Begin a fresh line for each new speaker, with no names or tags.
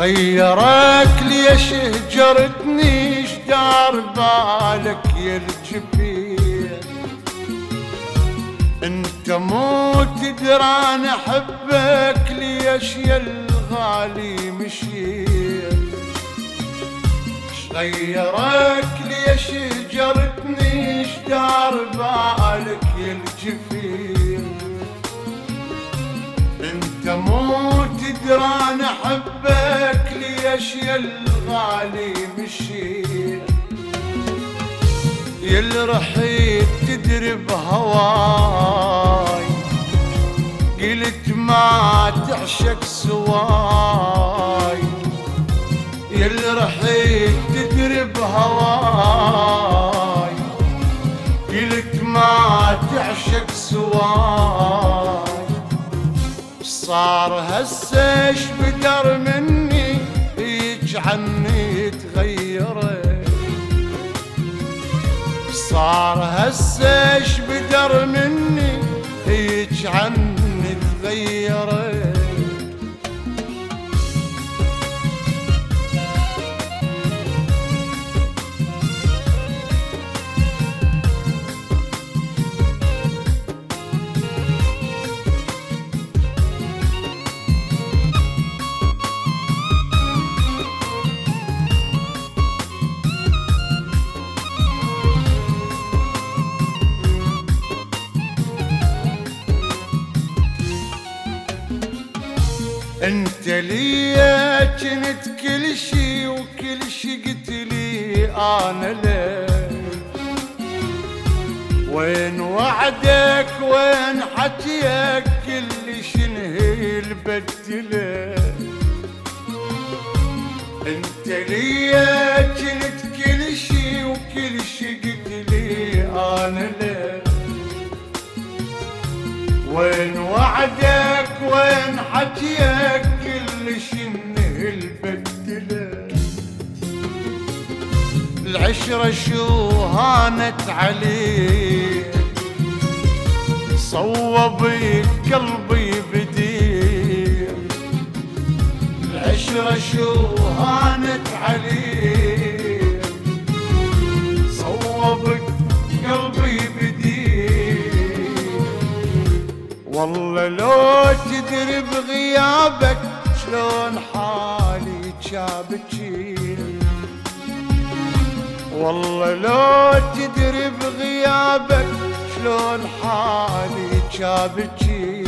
غيرك ليش هجرتني اشدار بالك يا الجفين انت مو تدرى انا احبك ليش يا الغالي مشيت غيرك ليش هجرتني اشدار بالك يا الجفين انت مو تدرى انا احبك ليش يا الغالي مشيت يا اللي رحيت تدري بهواي قلت ما تعشق سواي يا اللي رحيت تدري بهواي قلت ما تعشق سواي صار هسه ايش بدر مني هيج عني تغيرت صار هسه ايش بدر مني هيج عني تغيرت انت ليا كنت كل شي وكل شي قلت لي انا لك وين وعدك وين حكيك كل شي نهيل بدلك انت ليا كنت كل شي وكل شي قلت لي انا لك وين وعدك وين حكيك كل شي النهل بدلك العشرة شو هانت عليك صوبي قلبي بديك العشرة شو هانت عليك صوبك قلبي والله لو تدري بغيابك شلون حالي جابتشي والله لو تدري بغيابك شلون حالي جابتشي